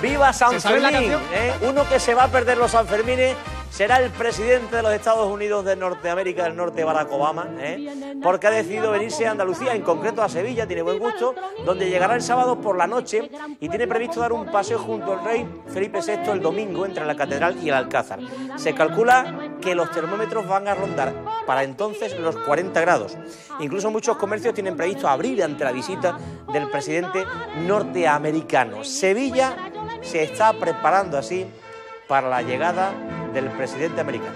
¡Viva San Fermín! Uno que se va a perder los Sanfermines será el presidente de los Estados Unidos de Norteamérica del Norte, Barack Obama, porque ha decidido venirse a Andalucía, en concreto a Sevilla, tiene buen gusto, donde llegará el sábado por la noche y tiene previsto dar un paseo junto al rey Felipe VI el domingo entre la Catedral y el Alcázar. Se calcula que los termómetros van a rondar para entonces los 40 grados. Incluso muchos comercios tienen previsto abrir ante la visita del presidente norteamericano. Sevilla se está preparando así para la llegada del presidente americano.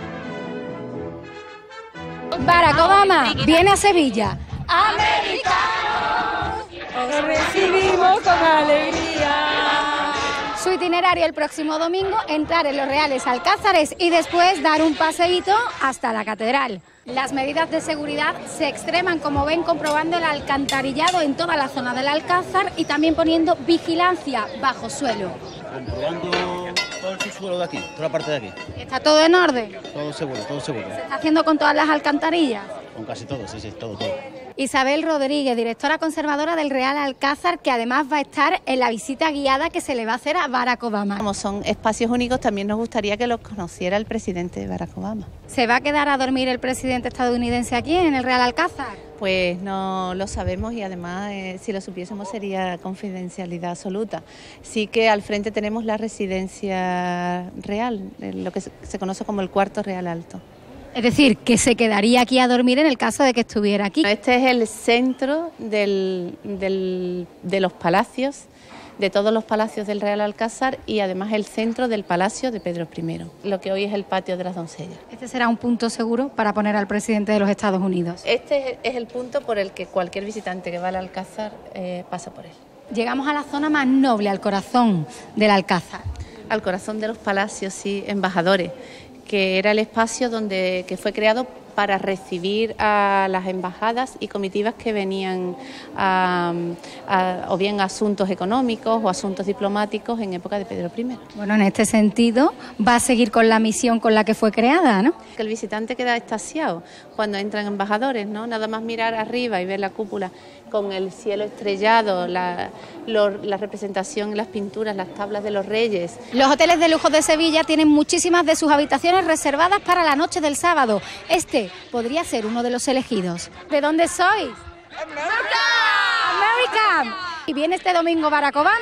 Barack Obama viene a Sevilla. ¡Americanos! Os recibimos con alegría. Su itinerario el próximo domingo, entrar en los Reales Alcázares y después dar un paseíto hasta la Catedral. Las medidas de seguridad se extreman, como ven, comprobando el alcantarillado en toda la zona del Alcázar y también poniendo vigilancia bajo suelo. Comprobando todo el subsuelo de aquí, toda la parte de aquí. ¿Está todo en orden? Todo seguro, todo seguro. ¿Se está haciendo con todas las alcantarillas? Con casi todo, sí, todo. Isabel Rodríguez, directora conservadora del Real Alcázar, que además va a estar en la visita guiada que se le va a hacer a Barack Obama. Como son espacios únicos, también nos gustaría que los conociera el presidente Barack Obama. ¿Se va a quedar a dormir el presidente estadounidense aquí en el Real Alcázar? Pues no lo sabemos y además si lo supiésemos sería confidencialidad absoluta. Sí que al frente tenemos la residencia real, lo que se conoce como el cuarto real alto. Es decir, que se quedaría aquí a dormir en el caso de que estuviera aquí. Este es el centro de los palacios, de todos los palacios del Real Alcázar y además el centro del palacio de Pedro I, lo que hoy es el patio de las doncellas. ¿Este será un punto seguro para poner al presidente de los Estados Unidos? Este es el punto por el que cualquier visitante que va al Alcázar pasa por él. Llegamos a la zona más noble, al corazón del Alcázar. Al corazón de los palacios, sí, embajadores, que era el espacio que fue creado para recibir a las embajadas y comitivas que venían o bien a asuntos económicos o asuntos diplomáticos en época de Pedro I. Bueno, en este sentido va a seguir con la misión con la que fue creada, ¿no? Que el visitante queda extasiado cuando entran embajadores, ¿no? Nada más mirar arriba y ver la cúpula con el cielo estrellado, la representación, las pinturas, las tablas de los reyes. Los hoteles de lujo de Sevilla tienen muchísimas de sus habitaciones reservadas para la noche del sábado. Este podría ser uno de los elegidos. ¿De dónde sois? ¡American! ¿Y viene este domingo Barack Obama?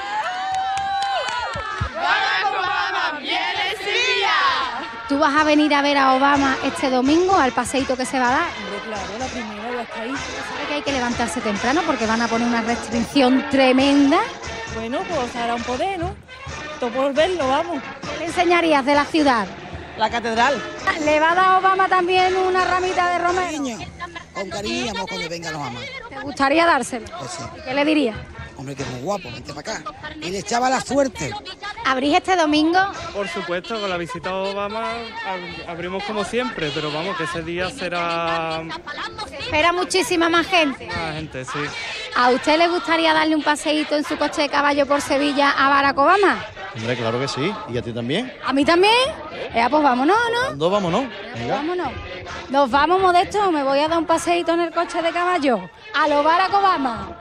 ¡Barack Obama viene a Sevilla! ¿Tú vas a venir a ver a Obama este domingo al paseíto que se va a dar? Hombre, claro, la primera ya está ahí. ¿Sabe que hay que levantarse temprano porque van a poner una restricción tremenda? Bueno, pues hará un poder, ¿no? Todo por verlo, vamos. ¿Qué le enseñarías de la ciudad? La catedral. ¿Le va a dar Obama también una ramita de romero? Con cariño, cuando vengan los amas. ¿Te gustaría dárselo? Pues sí. ¿Qué le diría? Hombre, que es muy guapo, vente para acá. Y le echaba la suerte. ¿Abrís este domingo? Por supuesto, con la visita a Obama abrimos como siempre, pero vamos, que ese día será... Espera muchísima más gente. Más gente, sí. ¿A usted le gustaría darle un paseíto en su coche de caballo por Sevilla a Barack Obama? Hombre, claro que sí. ¿Y a ti también? ¿A mí también? Pues vámonos, ¿no? ¿Cuándo vámonos? Venga. Vámonos. Nos vamos, Modesto. Me voy a dar un paseíto en el coche de caballo. A lo Barack Obama.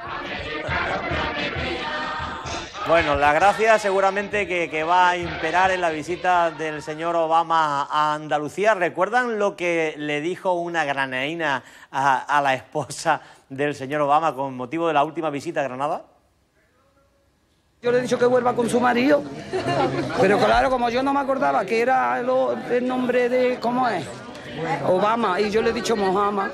Bueno, la gracia seguramente que va a imperar en la visita del señor Obama a Andalucía. ¿Recuerdan lo que le dijo una granaína a la esposa del señor Obama con motivo de la última visita a Granada? Yo le he dicho que vuelva con su marido, pero claro, como yo no me acordaba que era el nombre de, ¿cómo es? Obama, y yo le he dicho Mohammed.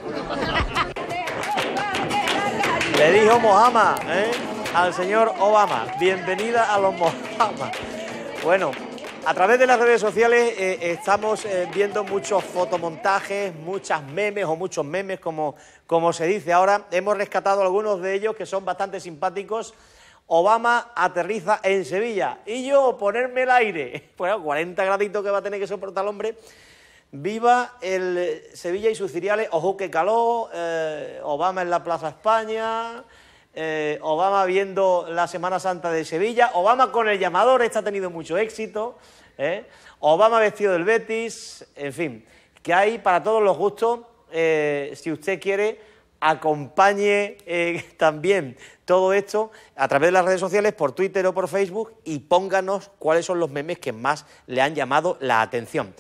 Le dijo Mohammed, al señor Obama. Bienvenida a los Mohammed. Bueno, a través de las redes sociales estamos viendo muchos fotomontajes, muchos memes, como se dice ahora. Hemos rescatado algunos de ellos que son bastante simpáticos. Obama aterriza en Sevilla y yo ponerme el aire. Bueno, 40 graditos que va a tener que soportar el hombre. Viva el Sevilla y sus ciriales. Ojo que calor. Obama en la Plaza España. Obama viendo la Semana Santa de Sevilla. Obama con el llamador. Este ha tenido mucho éxito. Obama vestido del Betis. En fin, que hay para todos los gustos. Si usted quiere, acompañe también todo esto a través de las redes sociales, por Twitter o por Facebook, y pónganos cuáles son los memes que más le han llamado la atención.